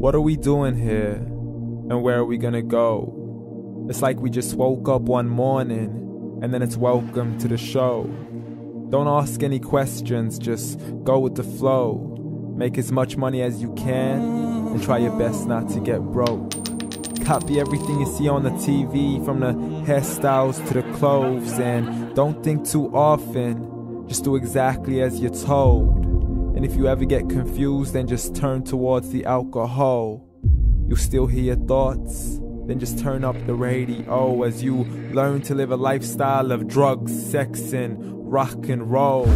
What are we doing here? And where are we gonna go? It's like we just woke up one morning, and then it's welcome to the show. Don't ask any questions, just go with the flow. Make as much money as you can, and try your best not to get broke. Copy everything you see on the TV, from the hairstyles to the clothes, and don't think too often, just do exactly as you're told. And if you ever get confused, then just turn towards the alcohol. You'll still hear your thoughts, then just turn up the radio as you learn to live a lifestyle of drugs, sex, and rock and roll.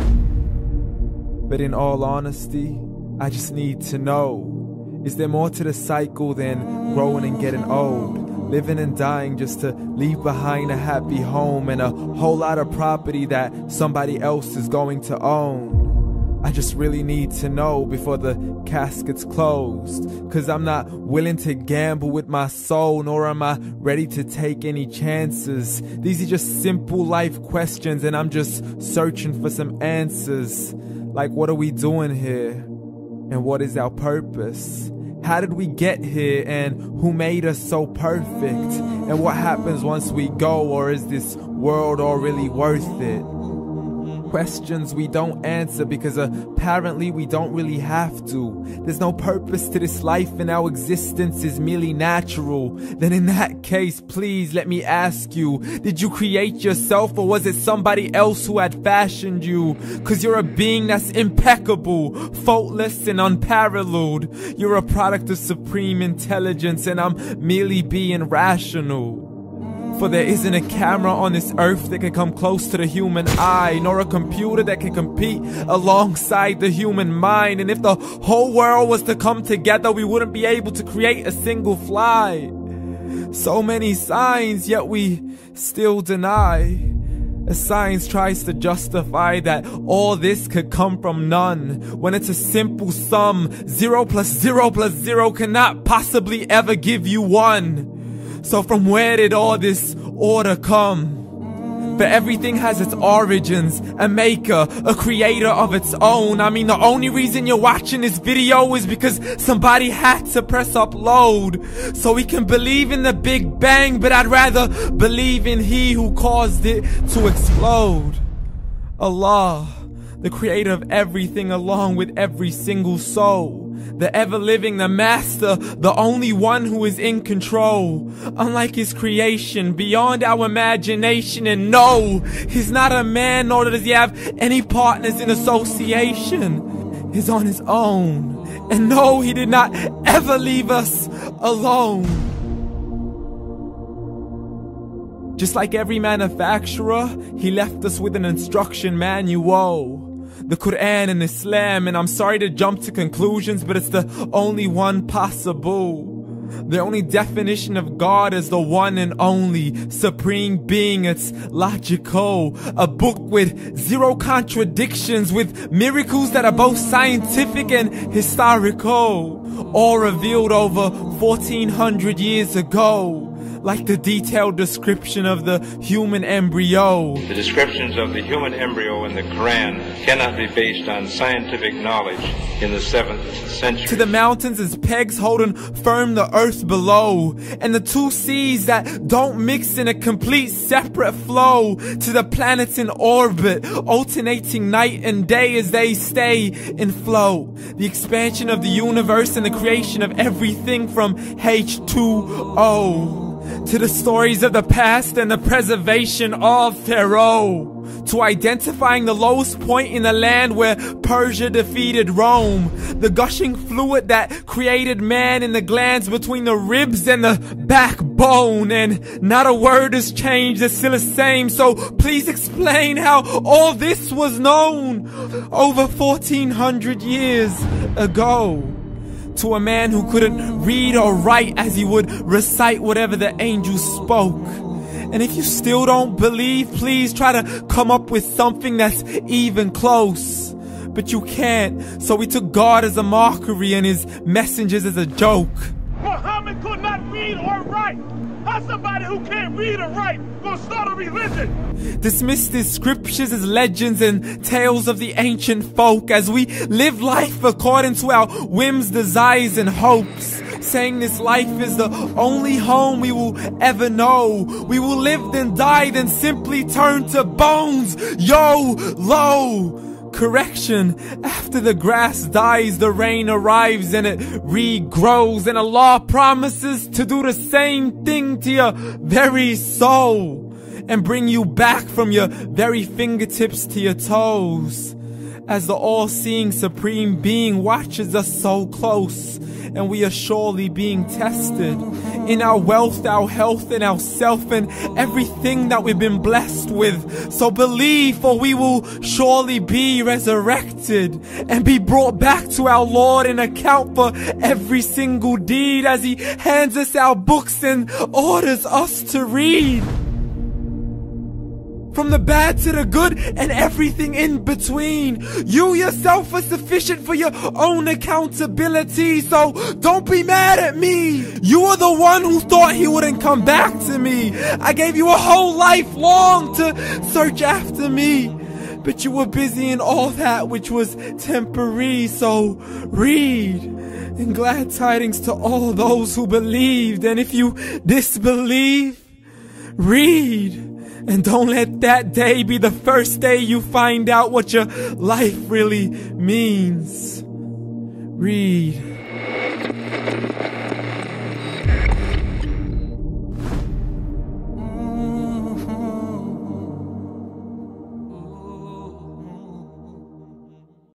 But in all honesty, I just need to know, is there more to the cycle than growing and getting old? Living and dying just to leave behind a happy home and a whole lot of property that somebody else is going to own. I just really need to know before the casket's closed, 'cause I'm not willing to gamble with my soul, nor am I ready to take any chances. These are just simple life questions, and I'm just searching for some answers. Like, what are we doing here? And what is our purpose? How did we get here, and who made us so perfect? And what happens once we go, or is this world all really worth it? Questions we don't answer because apparently we don't really have to. There's no purpose to this life and our existence is merely natural. Then in that case, please let me ask you, did you create yourself, or was it somebody else who had fashioned you? 'Cause you're a being that's impeccable, faultless and unparalleled. You're a product of supreme intelligence, and I'm merely being rational. For there isn't a camera on this earth that can come close to the human eye, nor a computer that can compete alongside the human mind. And if the whole world was to come together, we wouldn't be able to create a single fly. So many signs, yet we still deny. As science tries to justify that all this could come from none, when it's a simple sum. 0 plus 0 plus 0 cannot possibly ever give you 1. So from where did all this order come? For everything has its origins, a maker, a creator of its own. I mean, the only reason you're watching this video is because somebody had to press upload. So we can believe in the Big Bang, but I'd rather believe in He who caused it to explode. Allah, the creator of everything along with every single soul. The ever-living, the master, the only one who is in control. Unlike his creation, beyond our imagination. And no, he's not a man, nor does he have any partners in association. He's on his own. And no, he did not ever leave us alone. Just like every manufacturer, he left us with an instruction manual. The Quran and Islam, and I'm sorry to jump to conclusions, but it's the only one possible. The only definition of God is the one and only supreme being. It's logical, a book with 0 contradictions, with miracles that are both scientific and historical, all revealed over 1400 years ago. Like the detailed description of the human embryo. The descriptions of the human embryo in the Quran cannot be based on scientific knowledge in the 7th century. To the mountains as pegs holding firm the earth below, and the 2 seas that don't mix in a complete separate flow. To the planets in orbit, alternating night and day as they stay in flow. The expansion of the universe and the creation of everything from H2O. To the stories of the past and the preservation of Pharaoh. To identifying the lowest point in the land where Persia defeated Rome. The gushing fluid that created man in the glands between the ribs and the backbone. And not a word has changed, it's still the same. So please explain how all this was known over 1400 years ago. To a man who couldn't read or write as he would recite whatever the angels spoke. And if you still don't believe, please try to come up with something that's even close. But you can't, so we took God as a mockery and his messengers as a joke. Muhammad could not read or write. How's somebody who can't read or write gonna start a religion? Dismiss these scriptures as legends and tales of the ancient folk as we live life according to our whims, desires, and hopes. saying this life is the only home we will ever know. We will live then die, then simply turn to bones. YOLO! Correction, after the grass dies, the rain arrives and it regrows, and Allah promises to do the same thing to your very soul and bring you back from your very fingertips to your toes, as the all-seeing supreme being watches us so close, and we are surely being tested in our wealth, our health, and our self, and everything that we've been blessed with. So believe, for we will surely be resurrected and be brought back to our Lord and account for every single deed, as He hands us our books and orders us to read. From the bad to the good and everything in between. You yourself are sufficient for your own accountability, so don't be mad at me. You are the one who thought He wouldn't come back to me. I gave you a whole life long to search after me, but you were busy in all that which was temporary. So read, and glad tidings to all those who believed. And if you disbelieve, read. And don't let that day be the first day you find out what your life really means. Read.